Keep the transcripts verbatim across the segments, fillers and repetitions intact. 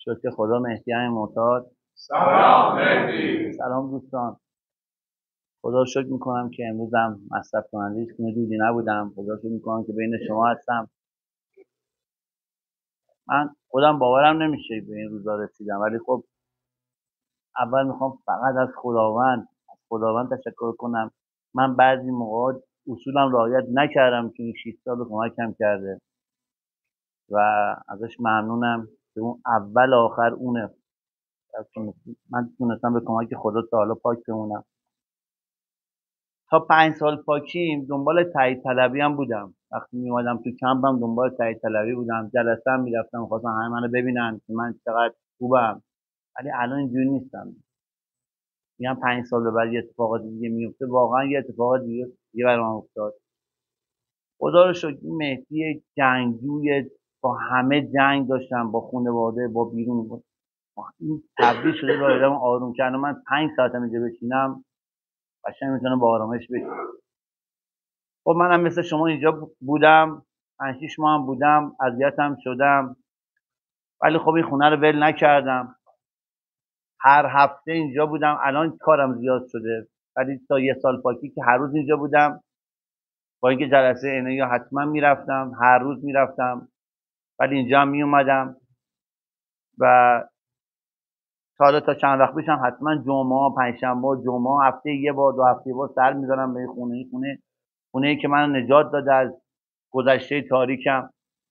شکر خدا. مهدی همین معتاد. سلام مهدی. سلام دوستان. خدا رو شکر میکنم که امروزم مصرف کننده هیچ گونه دودی نبودم. خدا رو شکر میکنم که بین شما هستم. من خودم باورم نمیشه به این روزا رسیدم، ولی خب اول میخوام فقط از خداوند از خداوند تشکر کنم. من بعضی موقع اصولم رعایت نکردم که این شش سال کمکم کرده و ازش ممنونم که اون اول آخر اونه. من تونستم به کمک خدا تا حالا پاک بمونم. تا پنج سال پاکیم دنبال تایید طلبی هم بودم. وقتی می اومدم تو کمپم دنبال تایید طلبی بودم، جلسه هم میرفتم، خواستم همه منو ببینن که من چقدر خوبم. ولی الان اینجوری نیستم. میگم پنج سال به بعد یه اتفاقات دیگه میفته، واقعا یه اتفاقات دیگه دیگه برام افتاد. خدا رو شکر این مهدی جنگجوی با همه جنگ داشتم، با خانواده، با بیرون، با این تبدیل شده به آدم آروم که من پنج ساعت اینجا بشینم قشنگ میتونم با آرامش بشینم. خب منم مثل شما اینجا بودم، پنج شیش ماه هم بودم، اذیتم شدم، ولی خب این خونه رو ول نکردم. هر هفته اینجا بودم. الان کارم زیاد شده، ولی تا یه سال پاکی که هر روز اینجا بودم. با اینکه جلسه اینه یا حتما میرفتم، هر روز میرفتم، ولی اینجا هم میومدم و تا حالا تا چند وقت پیشم حتما جمعه، پنجشنبه، جمعه، هفته یه بار، دو هفته یه بار سر میذارم به خونه. این خونه خونه ای که من نجات داده از گذشته تاریکم.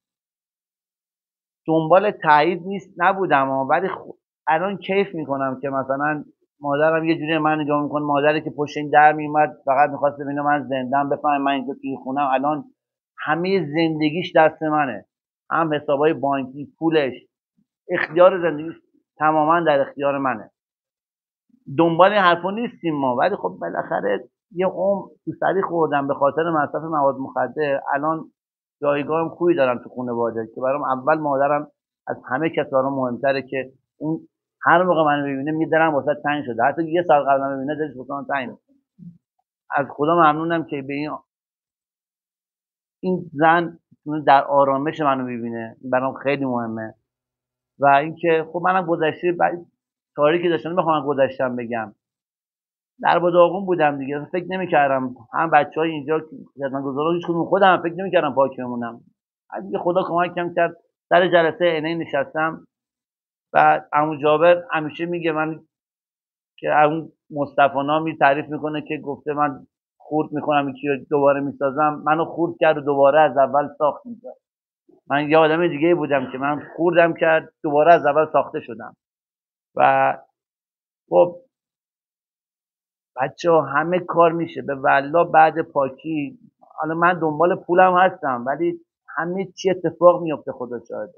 دنبال تایید نیست نبودم ها، ولی خ... الان کیف میکنم که مثلا مادرم یه جوری من نگاه میکنه، مادری که پشت این در میومد فقط میخواست ببینه من زندم، بفهمه من اینجا توی خونم. الان همه زندگیش دست منه، هم حسابای بانکی، پولش، اختیار زندگیش تماما در اختیار منه. دنبال این حرفا نیستیم ما، ولی خب بالاخره یه عمر تو سری خوردم به خاطر مصرف مواد مخدر. الان جایگاه خوبی دارم تو خانواده که برام اول مادرم از همه کس برام مهمتره، که اون هر موقع منو ببینه میدارم واسه تنگ شده، حتی یه سال قبل منو ببینه دلش واسه من تنگ. از خدا ممنونم که به این این زن در آرامش منو ببینه، برام خیلی مهمه. و اینکه خب منم گذشته بعد تاریکی داشتم، نمیخوام گذشتم بگم، در با داغون بودم دیگه. فکر نمی‌کردم هم بچهای اینجا خدمت‌گزارا هیچ کدوم، خودم فکر نمی‌کردم پاک بمونم. از اینکه خدا کمکم کرد سر جلسه انهی نشستم و عمو جابر همیشه میگه من که اون مصطفی نامی تعریف میکنه که گفته من خورد میکنم یکی رو دوباره میسازم. منو خورد کرد و دوباره از اول ساخت می‌کرد. من یه آدم دیگه بودم که من خوردم کرد دوباره از اول ساخته شدم. و خب بچه ها همه کار میشه به والله بعد پاکی. حالا من دنبال پولم هستم، ولی همه چی اتفاق میفته، خدا شاهده.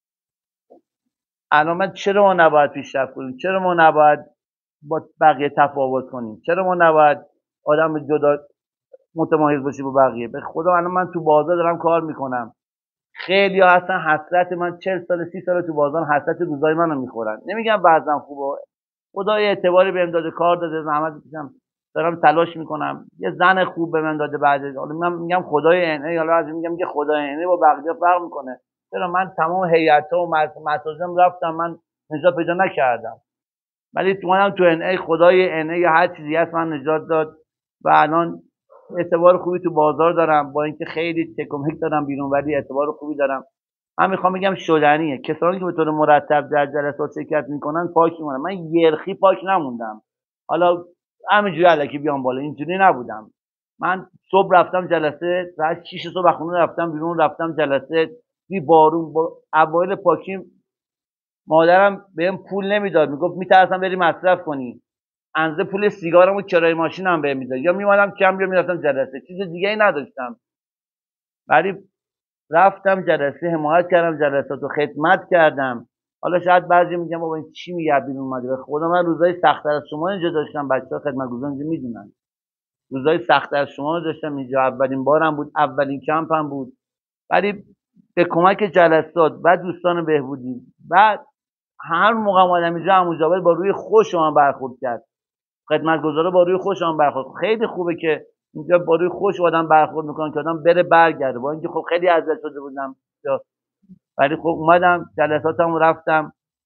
الان من چرا ما نباید پیشرفت کنیم؟ چرا ما نباید با بقیه تفاوت کنیم؟ چرا ما نباید آدم جدا متمایز باشیم با بقیه؟ به خدا الان من تو بازار دارم کار میکنم، خیلی ها هستن حسرت من چهل سال سی سال تو بازار حسرت روزای منو میخورن. نمیگم بعضا خوبه، خدا یه اعتباری بهم داده، کار داده، زحمت کشیدم، دارم تلاش میکنم، یه زن خوب به من داده. بعد حالا من میگم خدای انعی، حالا از میگم که خدای انعی با بقیه فرق میکنه. چرا من تمام هیئت‌ها و مساجم رفتم، من نجات پیدا نکردم، ولی تو منم تو انعی خدای انعی هر چیزی هست من نجات داد و الان اعتبار خوبی تو بازار دارم. با اینکه خیلی تکم هک دارم بیرون، ولی اعتبار خوبی دارم. من میخوام بگم شدنیه. کسانی که به طور مرتب در جلسات شرکت میکنن پاک میمونن. من یرخی پاک نموندم. حالا همینجوری الکی بیام بالا، اینجوری نبودم. من صبح رفتم جلسه، ساعت شش صبح خونه رفتم بیرون، رفتم جلسه بی بارون. با اوایل پاکیم مادرم بهم پول نمیداد، میگفت میترسم بری مصرف کنی، اندازه پول سیگارم و کرایه ماشینم بهم میداد، یا میومدم کم یا میرفتم جلسه، چیز دیگه ای نداشتم. ولی رفتم جلسه، حمایت کردم، جلساتو خدمت کردم. حالا شاید بعضی میگن بابا این چی میگه بیرون اومده. به خدا من روزای سخت‌تر از شما اینجا داشتم، بچه‌ها خدمت‌گزار اینجا میدونن. روزای سخت‌تر از شما داشتم اینجا، اولین بارم بود، اولین کمپم بود، ولی به کمک جلسات و دوستان بهبودی و هر موقع اومدم اینجا عمو جابر با روی خوش من برخورد کرد، خدمت‌گزارا با روی خوش من برخورد. خیلی خوبه که اینجا با روی خوش آدم برخورد میکنن که آدم بره برگرده. با اینکه خب خیلی اذیت شده بودم، ولی خب اومدم جلساتمو رفتم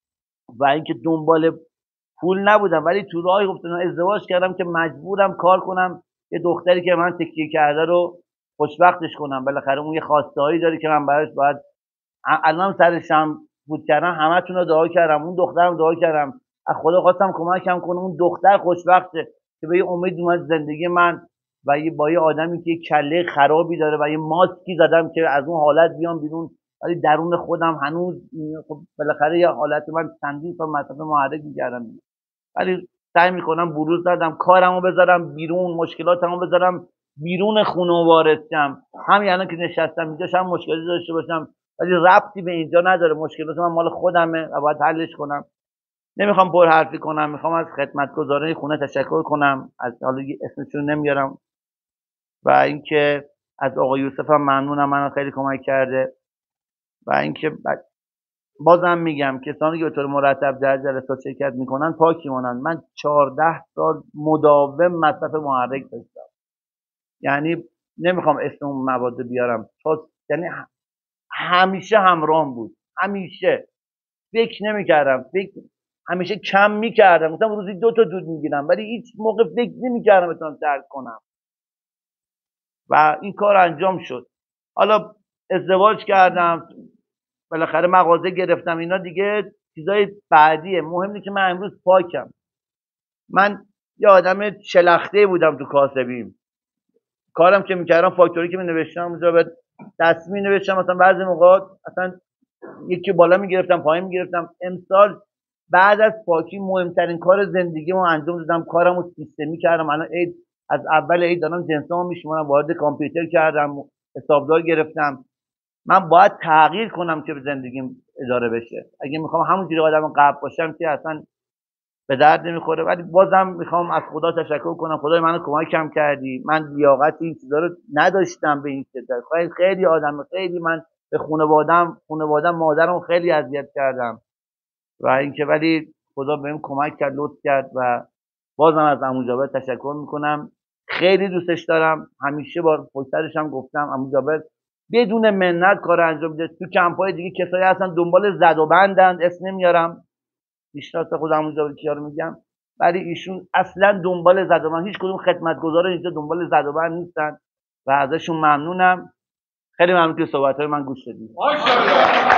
و اینکه دنبال پول نبودم، ولی تو راه گفتم ازدواج کردم که مجبورم کار کنم یه دختری که من تکیه کرده رو خوشبختش کنم. بالاخره اون یه خواسته‌ای داره که من براش باید الان سرشم بود کردم، همتون رو دعا کردم، اون دخترم دعا کردم، از خدا خواستم کمکم کنه اون دختر خوشبخته که به یه امید اومد زندگی من و یه با یه آدمی که یه کله خرابی داره و یه ماسکی زدم که از اون حالت بیام بیرون، ولی درون خودم هنوز خب بالاخره یه حالت من چندین سال مصرف محرک می‌کردم، ولی سعی میکنم بروز ندم، کارمو بذارم بیرون، مشکلاتمو بذارم بیرون خونه و وارد شم. همین الان که نشستم اینجا هم مشکلی داشته باشم ولی ربطی به اینجا نداره، مشکلات من مال خودمه و باید حلش کنم. نمیخوام پر حرفی کنم، میخوام از خدمتگزاران خونه تشکر کنم، از حالا اسمشون نمیارم، و اینکه از آقای یوسف هم ممنونم، منو خیلی کمک کرده. و اینکه بازم میگم کسانی که به طور مرتب در جلسات شرکت میکنن پاکی مانند. من چهارده سال مداوم مصرف محرک داشتم، یعنی نمیخوام اسم اون مواد بیارم، تا یعنی همیشه همراهم بود، همیشه فکر نمیکردم، فکر همیشه کم میکردم، مثلا روزی دو تا دود میگیرم ولی هیچ موقع فکر نمیکردم بتونم ترک کنم و این کار انجام شد. حالا ازدواج کردم، بالاخره مغازه گرفتم، اینا دیگه چیزای بعدیه. مهم نیست که من امروز پاکم. من یه آدم شلخته بودم تو کاسبیم، کارم که میکردم فاکتوری که مینوشتم اونجا به دست مینوشتم، مثلا بعضی موقع اصلا یکی بالا میگرفتم پایین میگرفتم. امسال بعد از پاکی مهمترین کار زندگیمو انجام دادم، کارمو سیستمی کردم. الان عید از اول عید دارم جنسامو میشمارم، وارد کامپیوتر کردم، حسابدار گرفتم. من باید تغییر کنم که به زندگیم اداره بشه. اگه میخوام همونجوری آدم قبل باشم که اصلا به درد نمیخوره. ولی بازم میخوام از خدا تشکر کنم، خدای منو کمکم کردی. من لیاقت این چیزا رو نداشتم به این شدت. خیلی خیلی آدم خیلی من به خانواده‌ام خانواده‌ام مادرم خیلی اذیت کردم و اینکه ولی خدا بهم کمک کرد، لطف کرد و بازم از عمو جابر تشکر میکنم. خیلی دوستش دارم، همیشه با پشترش هم گفتم عمو جابر بدون منت کار انجام میده. تو کمپ‌های دیگه کسایی هستن دنبال زد و بندن، اسم نمیارم، میشناسه خودم اونجا کیا رو میگم، ولی ایشون اصلا دنبال زد و بند، هیچ کدوم خدمتگزار اینجا دنبال زد و بند نیستن و ازشون ممنونم. خیلی ممنون که صحبت‌های من گوش دادید.